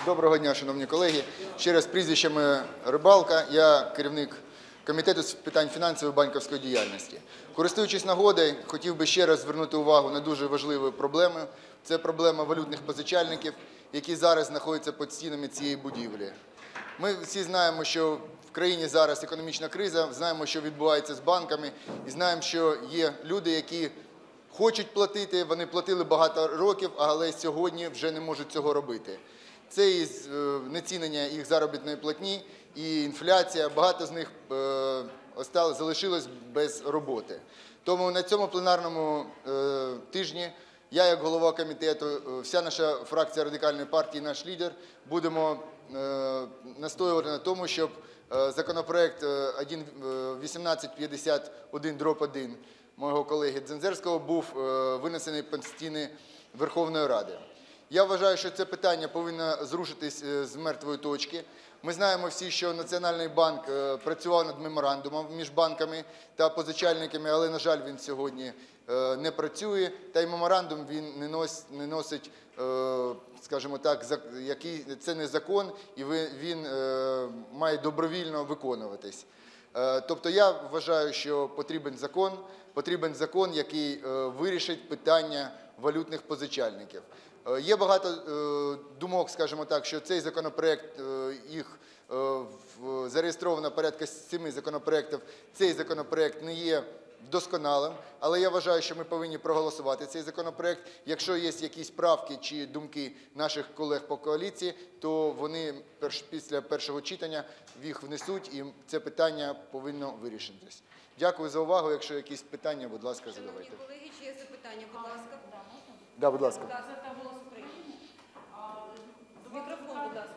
Доброго дня, шановні колеги. Ще раз прізвищами Рибалка, я керівник Комітету з питань фінансової банківської діяльності. Користуючись нагодою, хотів би ще раз звернути увагу на дуже важливі проблеми. Це проблема валютних позичальників, які зараз знаходяться під стінами цієї будівлі. Ми всі знаємо, що в країні зараз економічна криза, знаємо, що відбувається з банками, і знаємо, що є люди, які хочуть платити, вони платили багато років, але сьогодні вже не можуть цього робити. Це і знецінення їх заробітної платні, і інфляція, багато з них залишилось без роботи. Тому на цьому пленарному тижні я, як голова комітету, вся наша фракція Радикальної партії, наш лідер, будемо настоювати на тому, щоб законопроект 1851-1 мого колеги Дзензерського був винесений під стіни Верховної Ради. Я вважаю, що це питання повинно зрушитись з мертвої точки. Ми знаємо всі, що Національний банк працював над меморандумом між банками та позичальниками, але, на жаль, він сьогодні не працює. Та й меморандум він не носить, скажімо так, це не закон, і він має добровільно виконуватись. Тобто я вважаю, що потрібен закон, який вирішить питання валютних позичальників. Є багато думок, скажімо так, що цей законопроект, їх зареєстровано порядка 7 законопроєктів, цей законопроект не є досконалим, але я вважаю, що ми повинні проголосувати цей законопроект. Якщо є якісь правки чи думки наших колег по коаліції, то вони після першого читання їх внесуть, і це питання повинно вирішитись. Дякую за увагу. Якщо якісь питання, будь ласка, задавайте. Шановні колеги, чи є запитання, будь ласка? Да, будь ласка. Газета «Голос України». Мікрофон, будь ласка.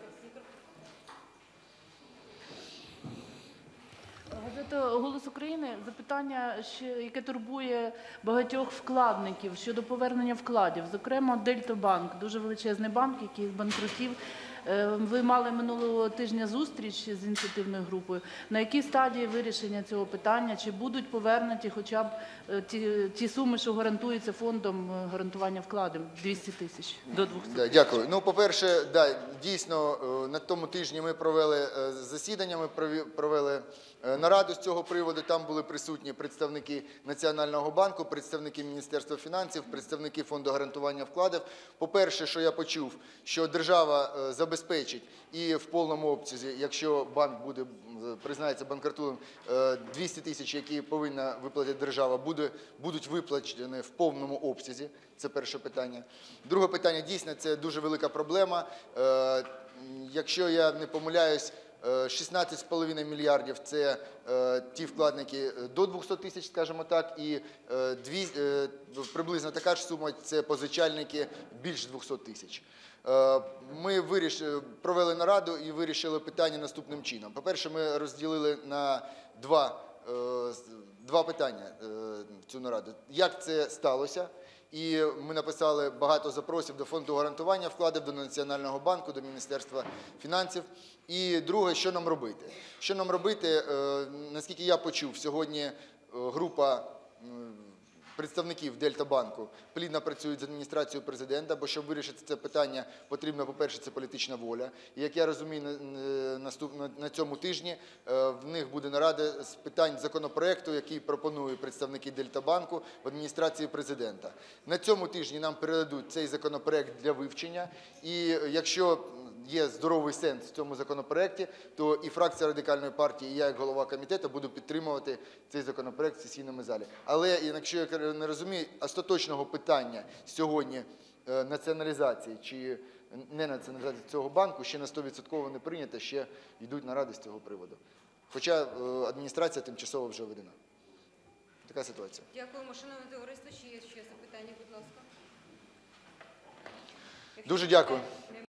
Газета «Голос України» – запитання, яке турбує багатьох вкладників щодо повернення вкладів. Зокрема, Дельта-банк, дуже величезний банк, який збанкрутів. Ви мали минулого тижня зустріч з ініціативною групою. На якій стадії вирішення цього питання? Чи будуть повернуті хоча б ті суми, що гарантуються фондом гарантування вкладів – 200 тисяч до 200 тисяч? Дякую. Ну, по-перше, дійсно, на тому тижні ми провели засідання, ми провели нараду з цього приводу. Там були присутні представники Національного банку, представники Міністерства фінансів, представники Фонду гарантування вкладів. По-перше, що я почув, що держава забезпечить і в повному обсязі, якщо банк признається банкрутом, 200 тисяч, які повинна виплатити держава, будуть виплачені в повному обсязі. Це перше питання. Друге питання, дійсно, це дуже велика проблема. Якщо я не помиляюсь, 16,5 мільярдів – це ті вкладники до 200 тисяч, скажімо так, і приблизно така ж сума – це позичальники більш 200 тисяч. Ми провели нараду і вирішили питання наступним чином. По-перше, ми розділили на два питання цю нараду. Як це сталося? І ми написали багато запросів до Фонду гарантування вкладів, до Національного банку, до Міністерства фінансів. І друге, що нам робити? Що нам робити, наскільки я почув, сьогодні група представників Дельта-банку плідно працюють з адміністрацією президента, бо щоб вирішити це питання, потрібна, по-перше, це політична воля. І, як я розумію, на цьому тижні в них буде нарада з питань законопроекту, який пропонують представники Дельта-банку в адміністрації президента. На цьому тижні нам передадуть цей законопроект для вивчення, і якщо є здоровий сенс в цьому законопроекті, то і фракція Радикальної партії, і я, як голова комітету, буду підтримувати цей законопроект в сесійному залі. Але, якщо я не розумію, остаточного питання сьогодні націоналізації чи не націоналізації цього банку ще на 100% не прийнято, ще йдуть наради з цього приводу. Хоча адміністрація тимчасово вже введена. Така ситуація. Дякуємо, шановне товариство. Чи є ще запитання, будь ласка? Дуже дякую.